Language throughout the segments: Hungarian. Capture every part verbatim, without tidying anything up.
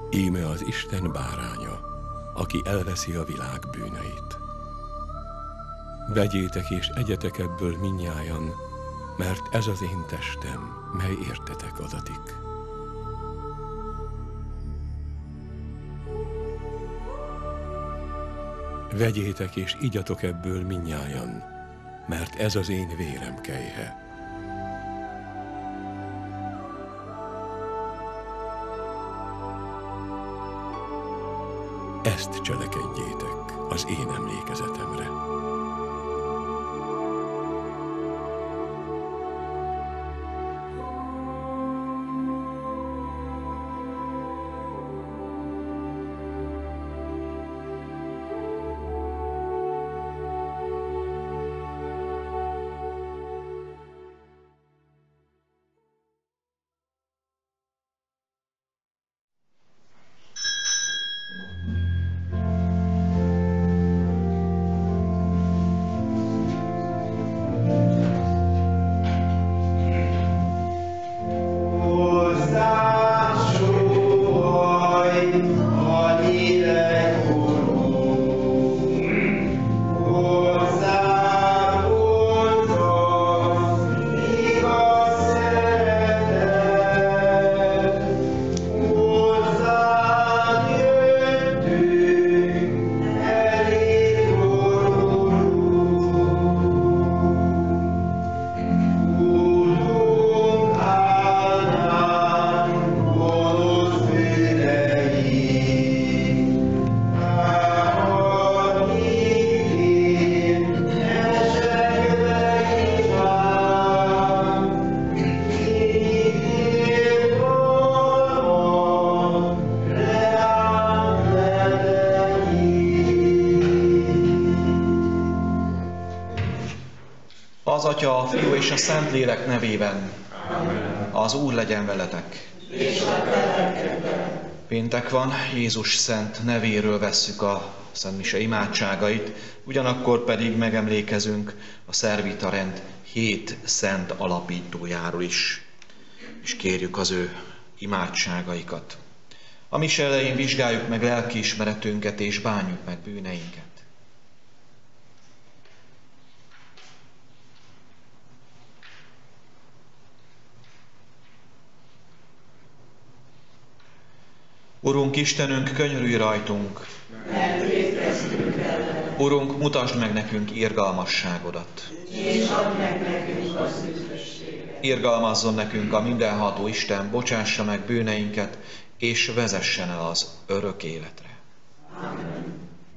Íme az Isten báránya, aki elveszi a világ bűneit. Vegyétek és egyetek ebből mindnyájan, mert ez az én testem, mely értetek adatik. Vegyétek és igyatok ebből mindnyájan, mert ez az én vérem kelyhe. Ezt cselekedjétek az én emlékezetemre. Az Atya, a Fiú és a Szentlélek nevében. Amen. Az Úr legyen veletek. És a lelkedben. Péntek van, Jézus szent nevéről vesszük a Szent Mise imádságait, ugyanakkor pedig megemlékezünk a szervita rend hét szent alapítójáról is, és kérjük az ő imádságaikat. A mise elején vizsgáljuk meg lelkiismeretünket és bánjuk meg bűneinket. Urunk Istenünk, könyörülj rajtunk! Mert vétkeztünk ellene. Urunk, mutasd meg nekünk irgalmasságodat! És add meg nekünk az üdvösséget! Irgalmazzon nekünk a mindenható Isten, bocsássa meg bűneinket, és vezessen el az örök életre. Amen.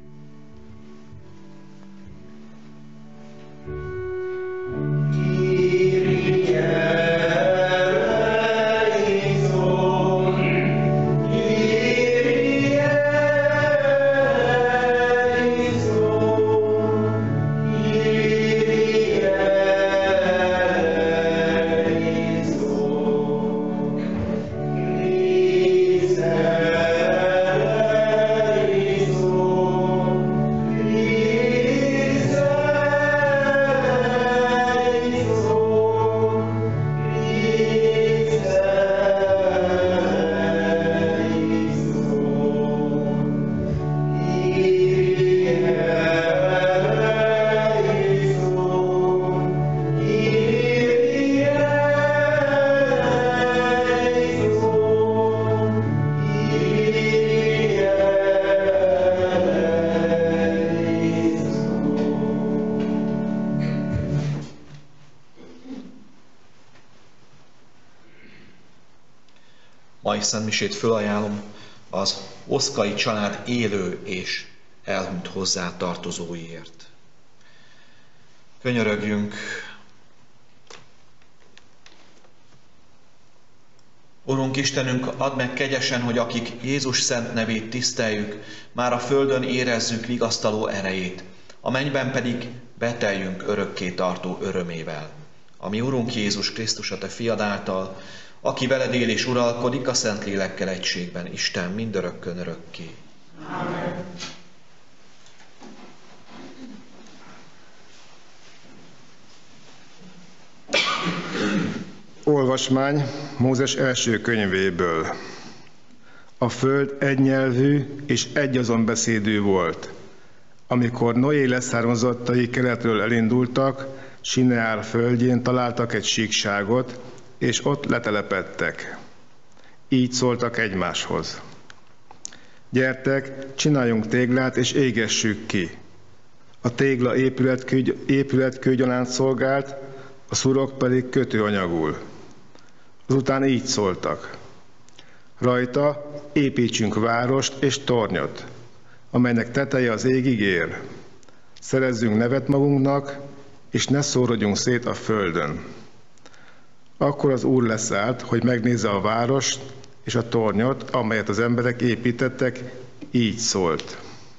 Mai szentmisét fölajánlom az Oszkai család élő és elhunyt hozzá tartozóiért. Könyörögjünk. Urunk Istenünk, add meg kegyesen, hogy akik Jézus szent nevét tiszteljük, már a földön érezzük vigasztaló erejét, a mennyben pedig beteljünk örökké tartó örömével. Ami Urunk Jézus Krisztus, a Te fiad által, aki veled él és uralkodik a Szentlélekkel egységben, Isten mindörökkön örökké. Amen. Olvasmány Mózes első könyvéből. A föld egynyelvű és egyazon beszédű volt. Amikor Noé leszármazottai keletről elindultak, Sineár földjén találtak egy síkságot, és ott letelepedtek. Így szóltak egymáshoz. Gyertek, csináljunk téglát és égessük ki. A tégla épületkő, épületkőgyanánt szolgált, a szurok pedig kötőanyagul. Azután így szóltak. Rajta építsünk várost és tornyot, amelynek teteje az égig ér. Szerezzünk nevet magunknak, és ne szórodjunk szét a földön. Akkor az Úr leszállt, hogy megnézze a várost és a tornyot, amelyet az emberek építettek, így szólt.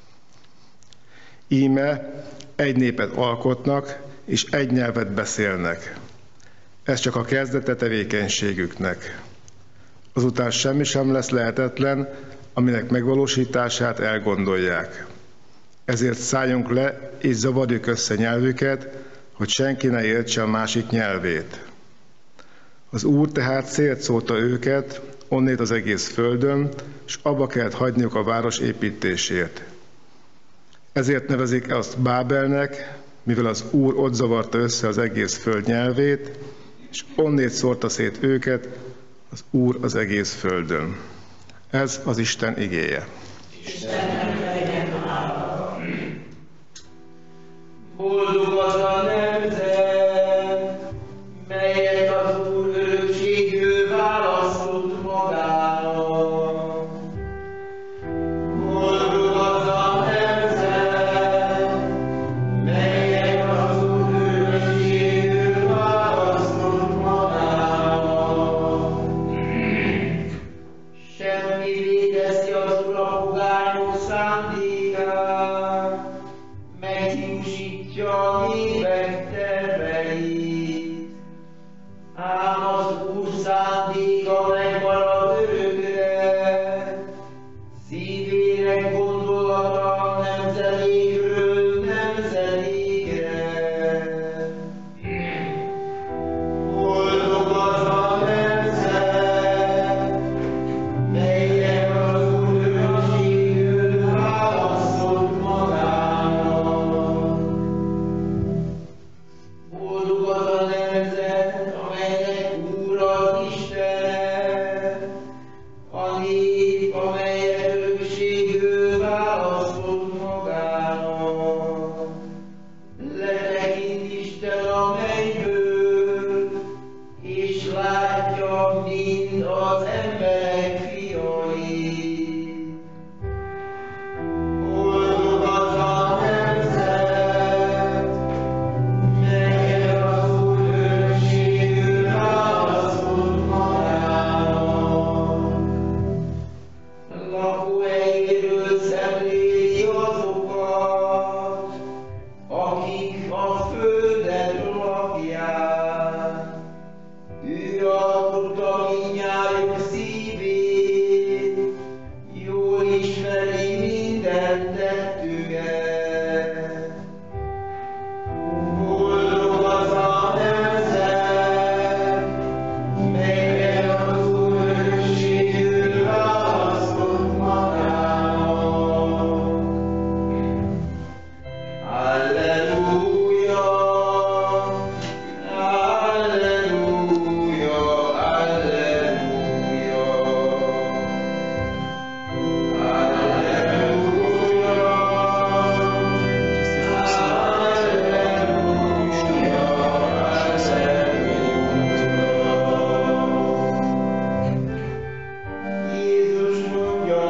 Íme egy népet alkotnak, és egy nyelvet beszélnek. Ez csak a kezdete tevékenységüknek. Azután semmi sem lesz lehetetlen, aminek megvalósítását elgondolják. Ezért szálljunk le, és zavarjuk össze nyelvüket, hogy senki ne értse a másik nyelvét. Az Úr tehát célt szólta őket, onnét az egész földön, és abba kellett hagyniuk a város építését. Ezért nevezik azt Bábelnek, mivel az Úr ott zavarta össze az egész föld nyelvét, és onnét szórta szét őket az Úr az egész földön. Ez az Isten igéje. Istennek legyen hála. Boldog az a nemzet, melyet az Úr örökségül választott magának. Boldog az a nemzet, melyet az Úr örökségül választott magának. Semmivé teszi az Úr a pogányok szándékát, meghiúsítja a népek terveit. Ám az Úr szándéka megmarad örökre, szívének gondolata nemzedékről nemzedékre. Boldog az a nemzet, melyek az Úr örökségül választott magának. Boldog az a nemzet, amelynek Úr az Istene, a nép, amelyet örökségül választott magának. Letekint Isten a mennyből, és látja mind az emberek fiait. Boldog az a nemzet, melyet az Úr örökségül választott magának. Lakóhelyéről szemléli azokat, akik a földet lakják. Ő alkotta mindnyájunk szívét, jól ismeri minden tettüket. Boldog az a nemzet, melyet az Úr örökségül választott magának. Alleluja, alleluja, alleluja. Jézus mondja,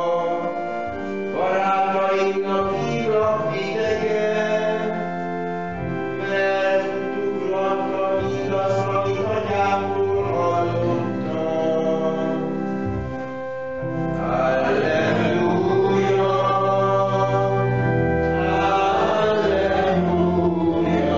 barátainknak hívlak titeket, mert tudhattam mindazt, amit anyámtól hallottam. Alleluja, alleluja,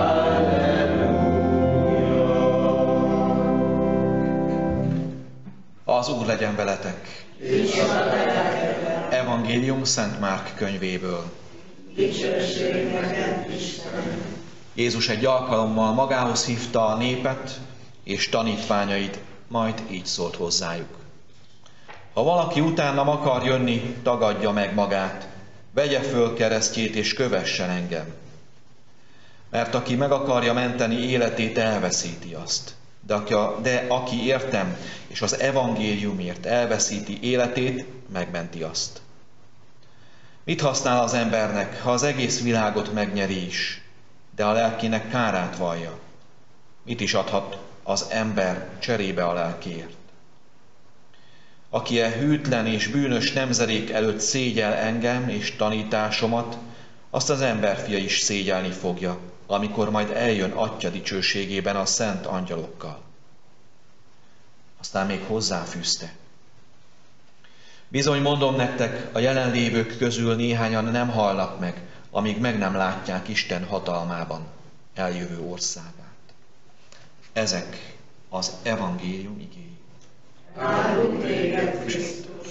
alleluja. Az Úr legyen veletek. És a te lelkedben. Evangélium Szent Márk könyvéből. Dicsőség neked, Istenem. Jézus egy alkalommal magához hívta a népet és tanítványait, majd így szólt hozzájuk. Ha valaki utánam akar jönni, tagadja meg magát, vegye föl keresztjét és kövessen engem. Mert aki meg akarja menteni életét, elveszíti azt. De aki, a, de aki értem és az evangéliumért elveszíti életét, megmenti azt. Mit használ az embernek, ha az egész világot megnyeri is, de a lelkének kárát vallja? Mit is adhat az ember cserébe a lelkéért? Aki e hűtlen és bűnös nemzedék előtt szégyel engem és tanításomat, azt az emberfia is szégyelni fogja, amikor majd eljön Atya dicsőségében a szent angyalokkal. Aztán még hozzáfűzte. Bizony mondom nektek, a jelenlévők közül néhányan nem halnak meg, amíg meg nem látják Isten hatalmában eljövő országát. Ezek az evangélium igéi. Áldunk téged, Krisztus!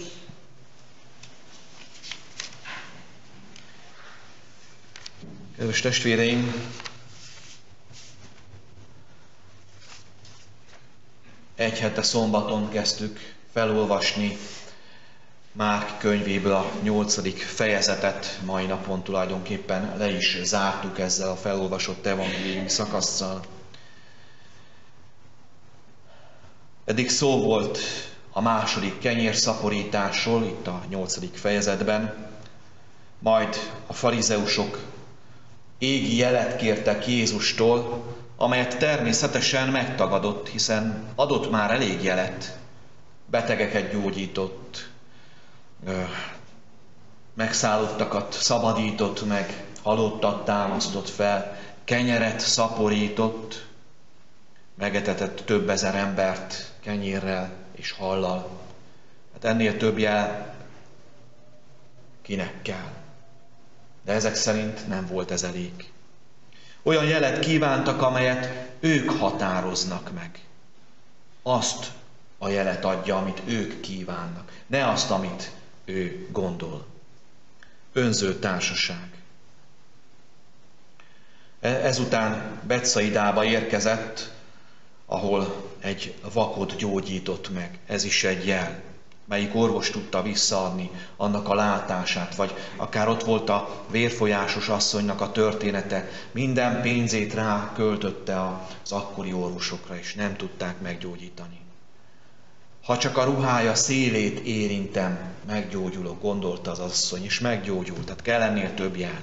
Kedves testvéreim, egy hete szombaton kezdtük felolvasni Márk könyvéből a nyolcadik fejezetet, mai napon tulajdonképpen le is zártuk ezzel a felolvasott evangéliumi szakasszal. Eddig szó volt a második kenyérszaporításról, itt a nyolcadik fejezetben, majd a farizeusok égi jelet kértek Jézustól, amelyet természetesen megtagadott, hiszen adott már elég jelet, betegeket gyógyított, megszállottakat szabadított meg, halottat támasztott fel, kenyeret szaporított, megetetett több ezer embert kenyérrel és hallal. Hát ennél több jel kinek kell. De ezek szerint nem volt ez elég. Olyan jelet kívántak, amelyet ők határoznak meg. Azt a jelet adja, amit ők kívánnak, ne azt, amit ő gondol. Önző társaság. Ezután Betszaidába érkezett, ahol egy vakot gyógyított meg. Ez is egy jel, melyik orvos tudta visszaadni annak a látását, vagy akár ott volt a vérfolyásos asszonynak a története, minden pénzét rá költötte az akkori orvosokra, és nem tudták meggyógyítani. Ha csak a ruhája szélét érintem, meggyógyulok, gondolta az asszony, és meggyógyult, tehát kell ennél több jel.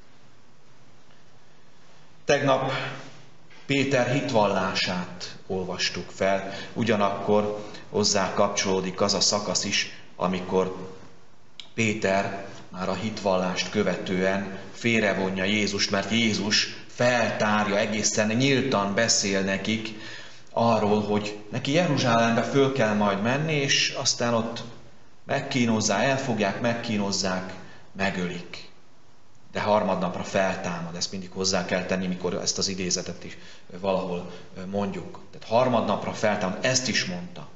Tegnap Péter hitvallását olvastuk fel, ugyanakkor hozzá kapcsolódik az a szakasz is, amikor Péter már a hitvallást követően félrevonja Jézust, mert Jézus feltárja, egészen nyíltan beszél nekik arról, hogy neki Jeruzsálembe föl kell majd menni, és aztán ott megkínozzák, elfogják, megkínozzák, megölik. De harmadnapra feltámad, ezt mindig hozzá kell tenni, mikor ezt az idézetet is valahol mondjuk. Tehát harmadnapra feltámad, ezt is mondta.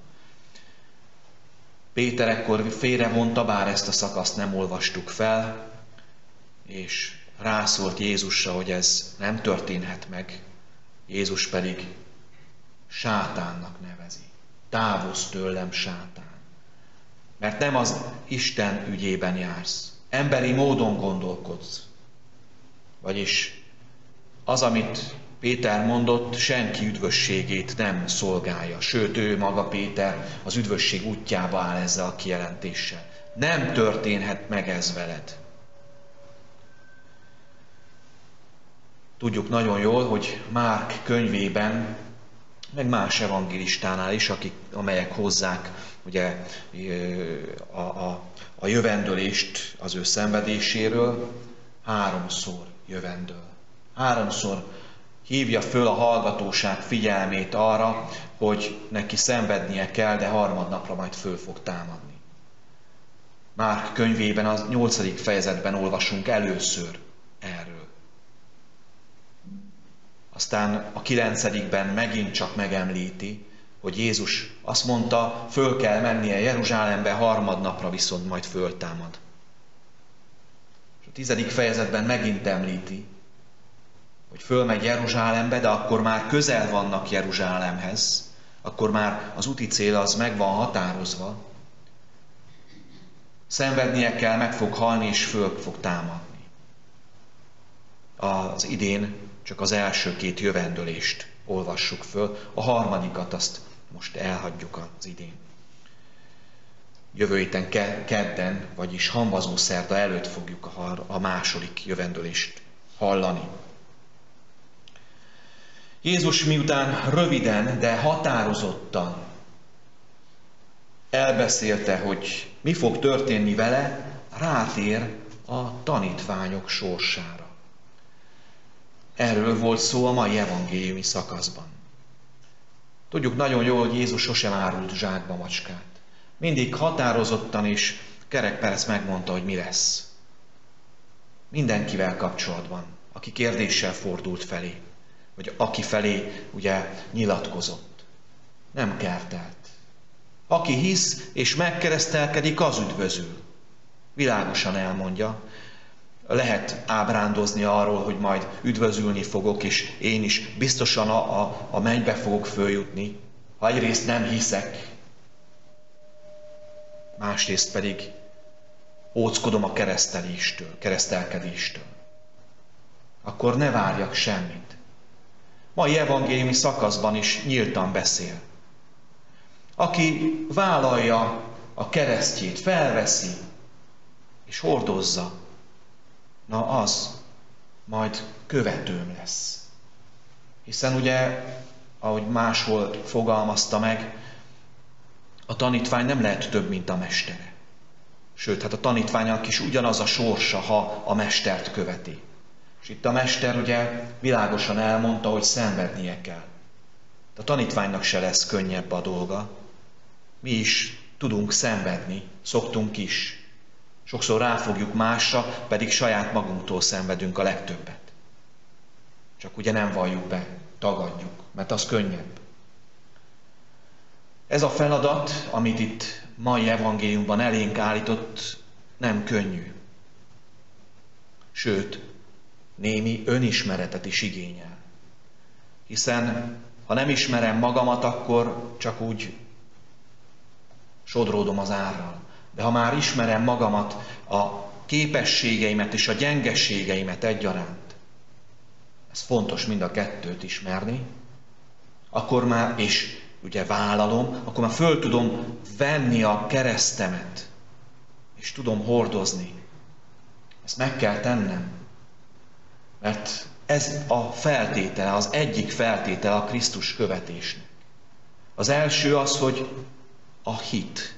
Péter ekkor félrevonta, bár ezt a szakaszt nem olvastuk fel, és rászólt Jézusra, hogy ez nem történhet meg. Jézus pedig sátánnak nevezi. Távozz tőlem, sátán. Mert nem az Isten ügyében jársz. Emberi módon gondolkodsz. Vagyis az, amit Péter mondott, senki üdvösségét nem szolgálja. Sőt, ő maga Péter az üdvösség útjába áll ezzel a kijelentéssel. Nem történhet meg ez veled. Tudjuk nagyon jól, hogy Márk könyvében, meg más evangélistánál is, akik, amelyek hozzák ugye, a, a, a jövendőlést az ő szenvedéséről, háromszor jövendől. Háromszor hívja föl a hallgatóság figyelmét arra, hogy neki szenvednie kell, de harmadnapra majd föl fog támadni. Márk könyvében, a nyolcadik fejezetben olvasunk először erről. Aztán a kilencedikben megint csak megemlíti, hogy Jézus azt mondta, föl kell mennie Jeruzsálembe, harmadnapra viszont majd föltámad. És a tizedik fejezetben megint említi, hogy fölmegy Jeruzsálembe, de akkor már közel vannak Jeruzsálemhez, akkor már az úti cél az meg van határozva, Szenvednie kell, meg fog halni, és föl fog támadni. Az idén csak az első két jövendőlést olvassuk föl, a harmadikat azt most elhagyjuk az idén. Jövő héten kedden, vagyis hamvazó szerda előtt fogjuk a, a második jövendőlést hallani. Jézus miután röviden, de határozottan elbeszélte, hogy mi fog történni vele, rátér a tanítványok sorsára. Erről volt szó a mai evangéliumi szakaszban. Tudjuk nagyon jól, hogy Jézus sosem árult zsákba macskát. Mindig határozottan és kerekperec megmondta, hogy mi lesz. Mindenkivel kapcsolatban, aki kérdéssel fordult felé, vagy aki felé ugye nyilatkozott. Nem kertelt. Aki hisz és megkeresztelkedik, az üdvözül. Világosan elmondja. Lehet ábrándozni arról, hogy majd üdvözülni fogok, és én is biztosan a, a, a mennybe fogok följutni, ha egyrészt nem hiszek, másrészt pedig óckodom a kereszteléstől, keresztelkedéstől. Akkor ne várjak semmit. Mai evangéliumi szakaszban is nyíltan beszél. Aki vállalja a keresztjét, felveszi és hordozza, na az majd követőm lesz. Hiszen ugye, ahogy máshol fogalmazta meg, a tanítvány nem lehet több, mint a mestere. Sőt, hát a tanítványnak is ugyanaz a sorsa, ha a mestert követi. És itt a mester ugye világosan elmondta, hogy szenvednie kell. A tanítványnak se lesz könnyebb a dolga. Mi is tudunk szenvedni, szoktunk is. Sokszor ráfogjuk másra, pedig saját magunktól szenvedünk a legtöbbet. Csak ugye nem valljuk be, tagadjuk, mert az könnyebb. Ez a feladat, amit itt mai evangéliumban elénk állított, nem könnyű. Sőt, némi önismeretet is igényel. Hiszen ha nem ismerem magamat, akkor csak úgy sodródom az árral. De ha már ismerem magamat, a képességeimet és a gyengeségeimet egyaránt, ez fontos mind a kettőt ismerni, akkor már, és ugye vállalom, akkor már föl tudom venni a keresztemet, és tudom hordozni. Ezt meg kell tennem, mert ez a feltétele, az egyik feltétele a Krisztus követésnek. Az első az, hogy a hit.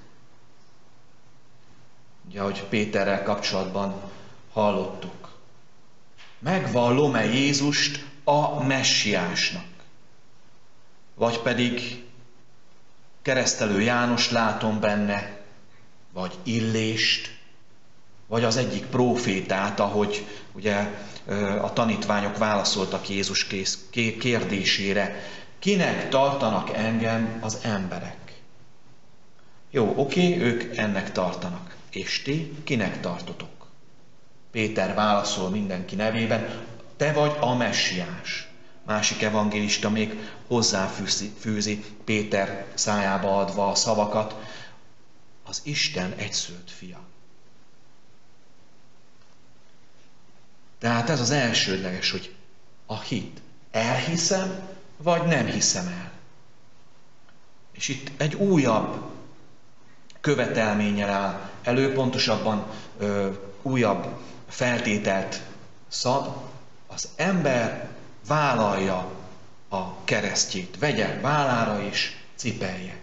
Ugye, ahogy Péterrel kapcsolatban hallottuk. Megvallom-e Jézust a messiásnak? Vagy pedig keresztelő Jánost látom benne, vagy Illést, vagy az egyik prófétát, ahogy ugye a tanítványok válaszoltak Jézus kérdésére. Kinek tartanak engem az emberek? Jó, oké, ők ennek tartanak. És ti kinek tartotok? Péter válaszol mindenki nevében, te vagy a messiás. Másik evangélista még hozzáfűzi Péter szájába adva a szavakat, az Isten egyszülött fia. Tehát ez az elsődleges, hogy a hit. Elhiszem, vagy nem hiszem el. És itt egy újabb követelménnyel áll elő, pontosabban ö, újabb feltételt szab, az ember vállalja a keresztjét, vegye vállára és cipelje.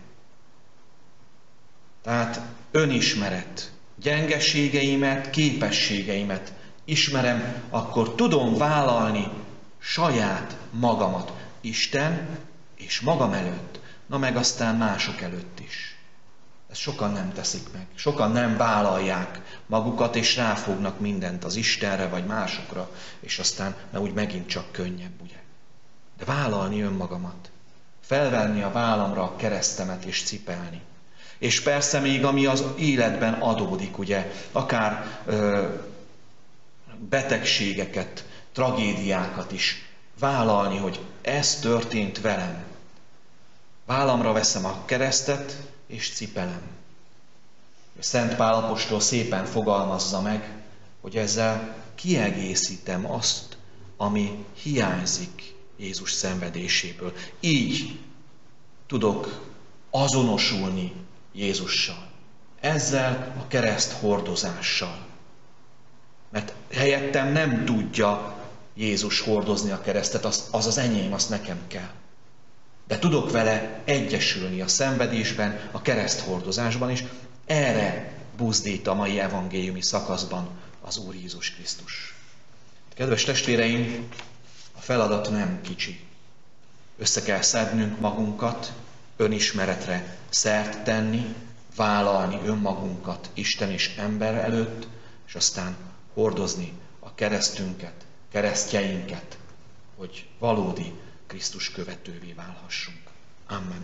Tehát önismeret, gyengeségeimet, képességeimet ismerem, akkor tudom vállalni saját magamat Isten és magam előtt, na meg aztán mások előtt is. Ezt sokan nem teszik meg. Sokan nem vállalják magukat, és ráfognak mindent az Istenre, vagy másokra, és aztán na, úgy megint csak könnyebb, ugye. De vállalni önmagamat. Felvenni a vállamra a keresztemet, és cipelni. És persze még ami az életben adódik, ugye, akár ö, betegségeket, tragédiákat is vállalni, hogy ez történt velem. Vállamra veszem a keresztet, és cipelem. Szent Pál apostol szépen fogalmazza meg, hogy ezzel kiegészítem azt, ami hiányzik Jézus szenvedéséből. Így tudok azonosulni Jézussal. Ezzel a kereszt hordozással. Mert helyettem nem tudja Jézus hordozni a keresztet, az az, az enyém, azt nekem kell. De tudok vele egyesülni a szenvedésben, a kereszthordozásban is. Erre buzdít a mai evangéliumi szakaszban az Úr Jézus Krisztus. Kedves testvéreim, a feladat nem kicsi. Össze kell szednünk magunkat, önismeretre szert tenni, vállalni önmagunkat Isten és ember előtt, és aztán hordozni a keresztünket, keresztjeinket, hogy valódi Krisztus követővé válhassunk. Amen.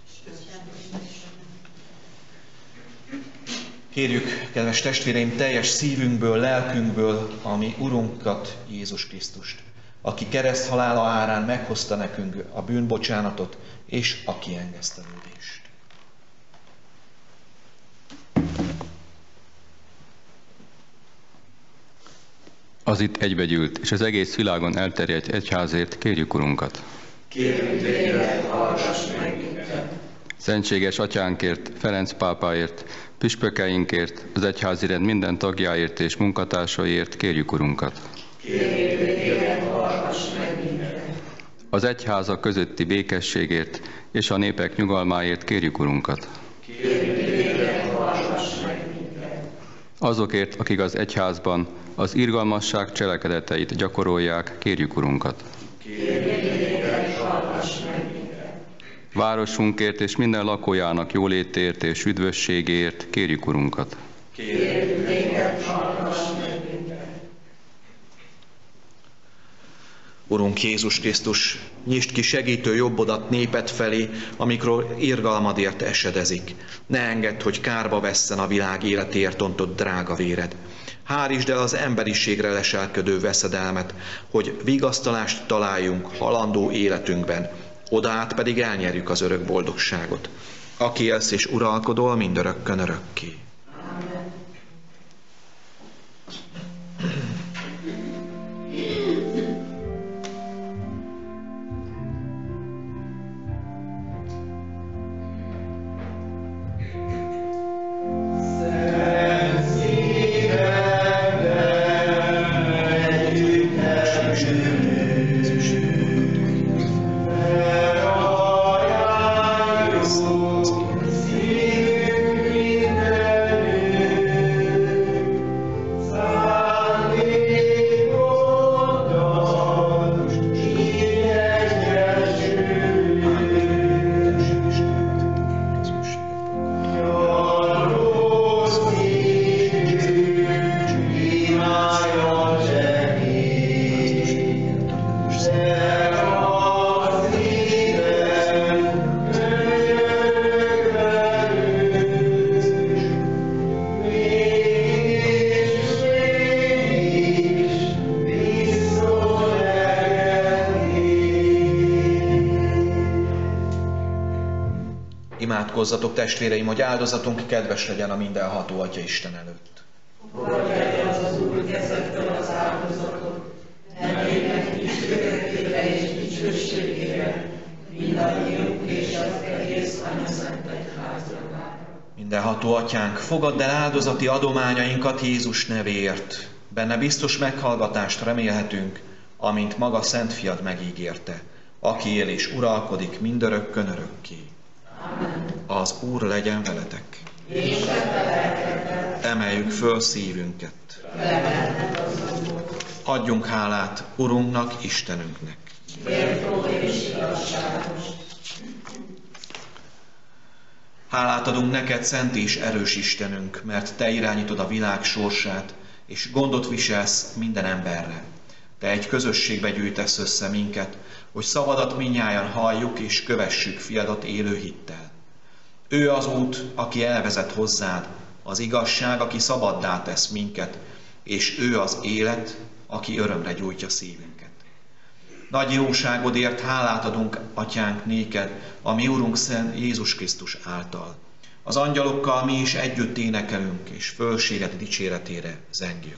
Kérjük, kedves testvéreim, teljes szívünkből, lelkünkből a mi Urunkat, Jézus Krisztust, aki kereszthalála árán meghozta nekünk a bűnbocsánatot és a kiengesztelődést. Az itt egybegyűlt, és az egész világon elterjedt egyházért kérjük Urunkat. Kérünk téged, hallgass meg minket. Szentséges Atyánkért, Ferenc pápáért, püspökeinkért, az egyházi rend minden tagjáért és munkatársaiért kérjük Urunkat. Kérünk téged, hallgass meg minket. Az egyházak közötti békességért és a népek nyugalmáért kérjük Urunkat. Kérünk téged, hallgass meg minket. Azokért, akik az egyházban az irgalmasság cselekedeteit gyakorolják, kérjük Urunkat. Kérünk téged, hallgass meg minket. Városunkért és minden lakójának jólétért és üdvösségért kérjük Urunkat. Kérünk téged, hallgass meg minket. Urunk Jézus Krisztus, nyisd ki segítő jobbodat néped felé, amikor irgalmadért esedezik. Ne engedd, hogy kárba vesszen a világ életéért ontott drága véred. Hárítsd el az emberiségre leselkedő veszedelmet, hogy vigasztalást találjunk halandó életünkben, odaát pedig elnyerjük az örök boldogságot. Aki élsz és uralkodol mindörökkön örökké. Amen. Imádkozzatok, testvéreim, hogy áldozatunk kedves legyen a mindenható Atya Isten előtt. Fogadja az az Úr kezektől az áldozatot, emének dicsőítésére és dicsőségére, mindannyiunk és az egész Anyaszent Egyházra. Mindenható Atyánk, fogadd el áldozati adományainkat Jézus nevéért. Benne biztos meghallgatást remélhetünk, amint maga Szent Fiad megígérte, aki él és uralkodik mindörökkön örökké. Amen. Az Úr legyen veletek. És Emeljük föl szívünket. Adjunk hálát Urunknak, Istenünknek. méltó és igazságos. Hálát adunk neked, szent és erős Istenünk, mert te irányítod a világ sorsát, és gondot viselsz minden emberre. Te egy közösségbe gyűjtesz össze minket, hogy szavadat mindnyájan halljuk és kövessük fiadat élő hittel. Ő az út, aki elvezet hozzád, az igazság, aki szabaddá tesz minket, és ő az élet, aki örömre gyújtja szívünket. Nagy jóságodért hálát adunk, Atyánk, néked, a mi Urunk Szent Jézus Krisztus által. Az angyalokkal mi is együtt énekelünk, és fölséged dicséretére zengjük.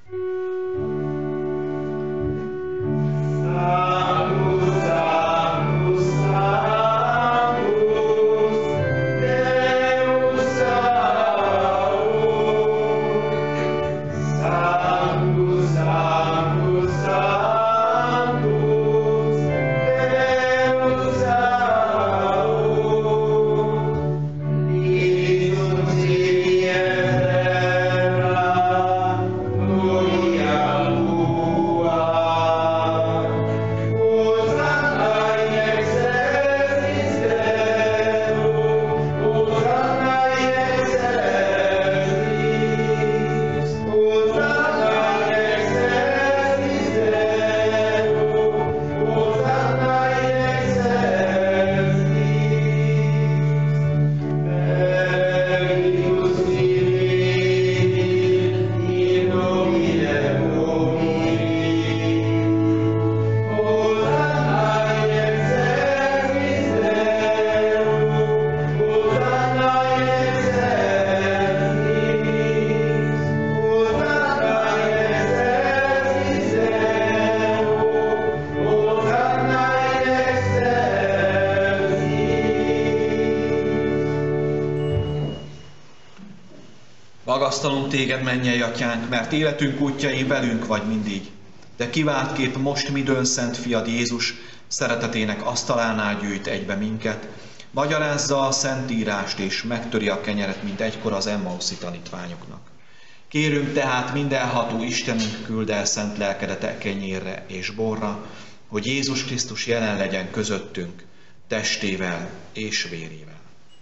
Magasztalunk téged, mennyei atyánk, mert életünk útjain velünk vagy mindig. De kiváltképp most midőn szent fiad Jézus szeretetének asztalánál gyűjt egybe minket, magyarázza a szentírást és megtöri a kenyeret, mint egykor az Emmauszi tanítványoknak. Kérünk tehát mindenható Istenünk, küld el szent lelkedet e kenyérre és borra, hogy Jézus Krisztus jelen legyen közöttünk, testével és vérével.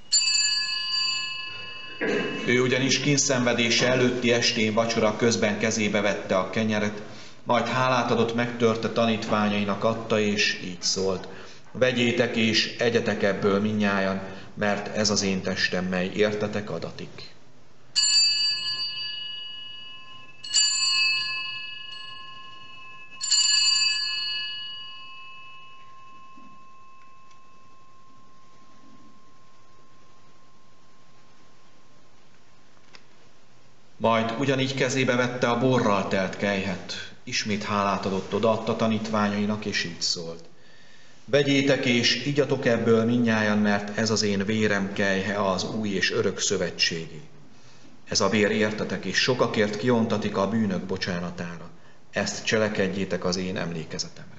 Ő ugyanis kínszenvedése előtti estén vacsora közben kezébe vette a kenyeret, majd hálát adott, megtörte, tanítványainak adta, és így szólt: vegyétek és egyetek ebből mindnyájan, mert ez az én testem, mely értetek adatik. Majd ugyanígy kezébe vette a borral telt kelyhet, ismét hálát adott, odaadta tanítványainak, és így szólt: vegyétek és igyatok ebből mindnyájan, mert ez az én vérem kelyhe, az új és örök szövetségé. Ez a vér értetek, és sokakért kiontatik a bűnök bocsánatára. Ezt cselekedjétek az én emlékezetemre.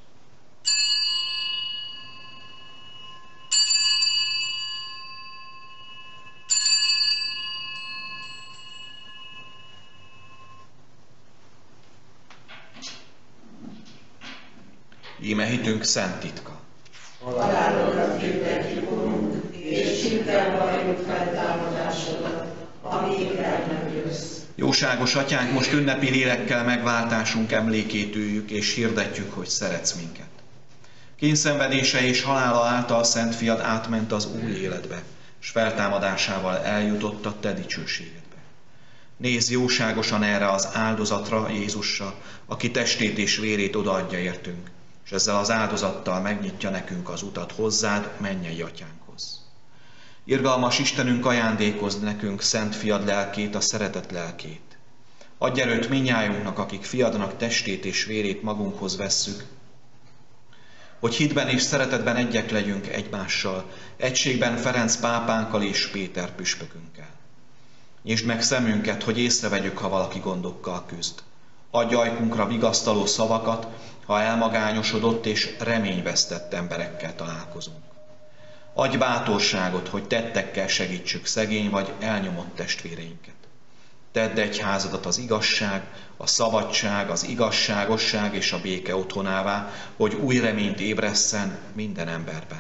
Íme hitünk szent titka. Halálodra hirdetjük, Urunk, és hittel valljuk feltámadásodat, amíg el nem jössz. Jóságos atyánk, most ünnepi lélekkel megváltásunk emlékét üljük, és hirdetjük, hogy szeretsz minket. Kínszenvedése és halála által szent fiad átment az új életbe, és feltámadásával eljutott a te dicsőségedbe. Nézz jóságosan erre az áldozatra, Jézusra, aki testét és vérét odaadja értünk, és ezzel az áldozattal megnyitja nekünk az utat hozzád, mennyei atyánkhoz. Irgalmas Istenünk, ajándékozd nekünk szent fiad lelkét, a szeretet lelkét. Adj erőt mindnyájunknak, akik fiadnak testét és vérét magunkhoz vesszük, hogy hitben és szeretetben egyek legyünk egymással, egységben Ferenc pápánkkal és Péter püspökünkkel. Nyisd meg szemünket, hogy észrevegyük, ha valaki gondokkal küzd. Adj ajkunkra vigasztaló szavakat, ha elmagányosodott és reményvesztett emberekkel találkozunk. Adj bátorságot, hogy tettekkel segítsük szegény vagy elnyomott testvéreinket. Tedd egyházadat az igazság, a szabadság, az igazságosság és a béke otthonává, hogy új reményt ébresszen minden emberben.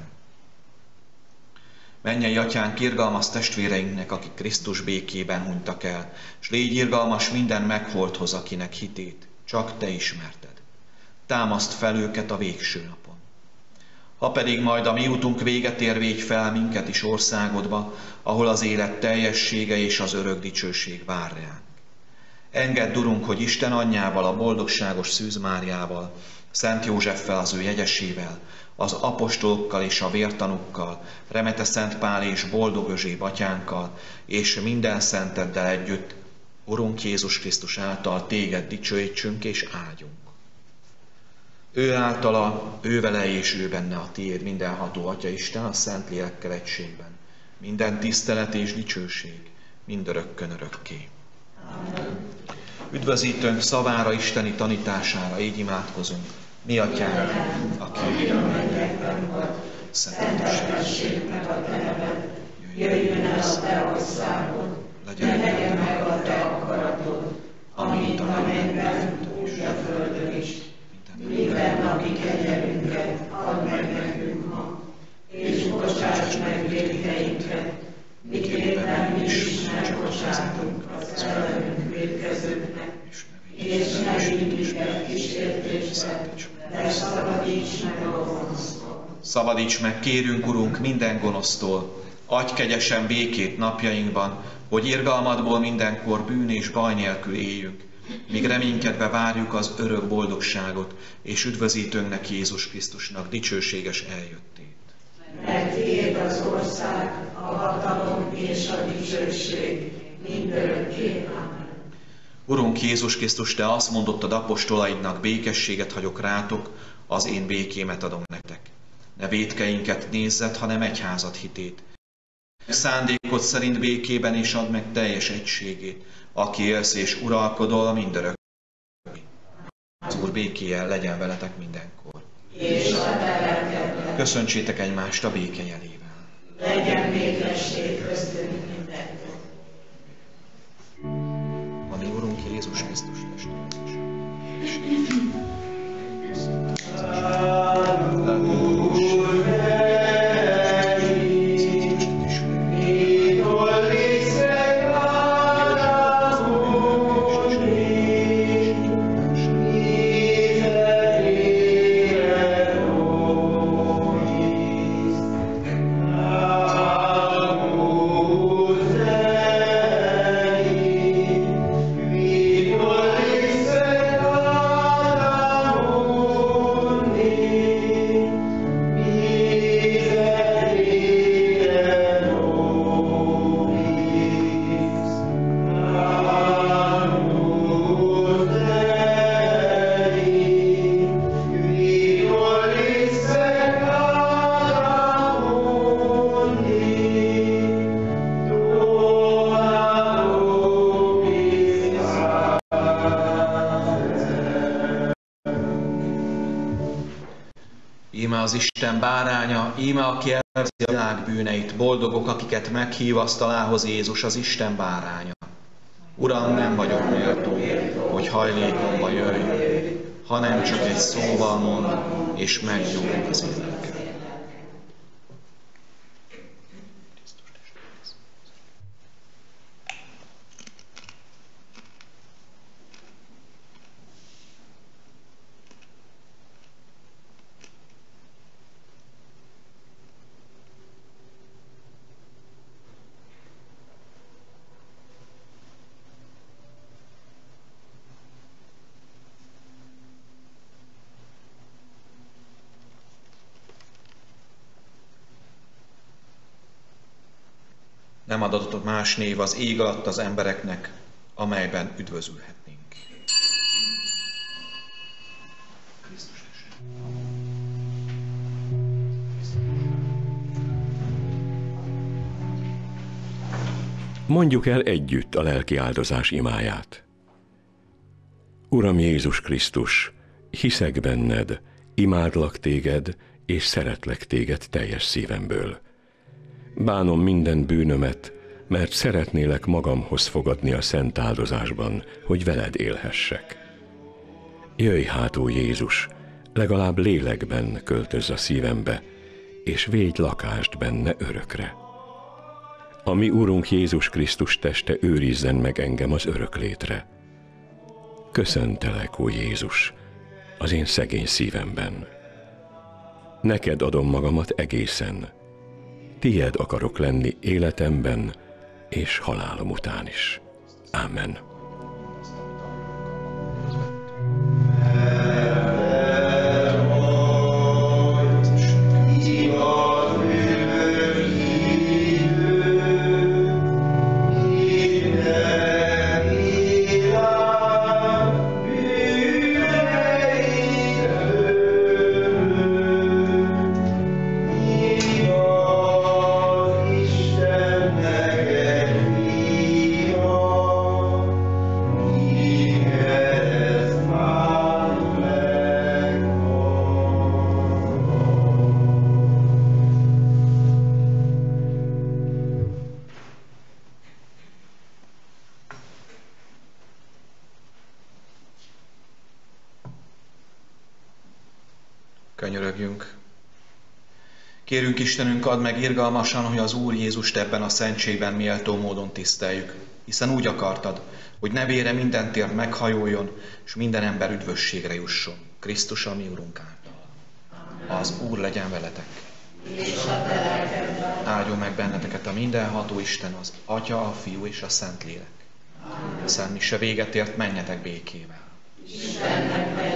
Mennyei atyánk, irgalmas testvéreinknek, akik Krisztus békében hunytak el, s légy irgalmas minden megholthoz, akinek hitét csak te ismerted. Támaszd fel őket a végső napon. Ha pedig majd a mi utunk véget ér, védj fel minket is országodba, ahol az élet teljessége és az örök dicsőség vár ránk. Engedd, Urunk, hogy Isten anyjával, a boldogságos Szűz Máriával, Szent Józseffel, az ő jegyesével, az apostolokkal és a vértanúkkal, Remete Szent Pál és Boldog Özséb atyánkkal, és minden szenteddel együtt, Urunk Jézus Krisztus által téged dicsőítsünk és áldjunk. Ő általa, ő vele és ő benne a tiéd mindenható Atya Isten a Szent Lélekkel egységben. Minden tisztelet és dicsőség, mindörökkön örökké. Amen. Üdvözítőnk szavára, isteni tanítására, így imádkozunk. Mi atyánk, aki a mennyekben vagy, szenteltessék meg a te neved, jöjjön el a te országod, legyen meg a te akaratod, amint a mennyben, úgy a földön is. Minden napi kenyerünket add meg nekünk ma, és bocsáss meg vétkeinket, miképpen mi is megbocsátunk az ellenünk vétkezőknek, és ne vigy minket kísértésbe, de szabadíts meg a gonosztól. Szabadíts meg, kérünk, Urunk, minden gonosztól, adj kegyesen békét napjainkban, hogy irgalmadból mindenkor bűn és baj nélkül éljünk, míg reménykedve várjuk az örök boldogságot, és üdvözítőnknek Jézus Krisztusnak dicsőséges eljöttét. Mert tiéd az ország, a hatalom és a dicsőség mindörökké. Amen. Urunk Jézus Krisztus, te azt mondottad apostolaidnak, békességet hagyok rátok, az én békémet adom nektek. Ne vétkeinket nézzed, hanem egyházad hitét. Szándékod szerint békében, és add meg teljes egységét, aki élsz és uralkodol mindörökké. Az Úr békéje legyen veletek mindenkor. És a te lelkedben. Köszöntsétek egymást a béke jelével. Legyen békesség köztünk mindenkor. A mi Urunk Jézus Krisztus testvérek. Íme az Isten báránya, íme aki elveszi a világ bűneit, boldogok, akiket meghív asztalához Jézus, az Isten báránya. Uram, nem vagyok méltó, hogy hajlékomba jöjj, hanem csak egy szóval mond, és meggyógyul az én lelkem. Nem adatott más név az ég alatt az embereknek, amelyben üdvözülhetnénk. Mondjuk el együtt a lelki áldozás imáját. Uram Jézus Krisztus, hiszek benned, imádlak téged, és szeretlek téged teljes szívemből. Bánom minden bűnömet, mert szeretnélek magamhoz fogadni a szent áldozásban, hogy veled élhessek. Jöjj hát, ó Jézus, legalább lélekben költözz a szívembe, és védj lakást benne örökre. A mi Úrunk Jézus Krisztus teste őrizzen meg engem az örök létre. Köszöntelek, ó Jézus, az én szegény szívemben. Neked adom magamat egészen. Tied akarok lenni életemben és halálom után is. Amen. Amen. Könyörögjünk. Kérünk Istenünk, add meg irgalmasan, hogy az Úr Jézust ebben a szentségben méltó módon tiszteljük, hiszen úgy akartad, hogy nevére minden tér meghajoljon, és minden ember üdvösségre jusson. Krisztus, a mi Urunk által. Az Úr legyen veletek. Áldjon meg benneteket a mindenható Isten, az Atya, a Fiú és a Szentlélek. A Szent Mise véget ért, menjetek békével. Istennek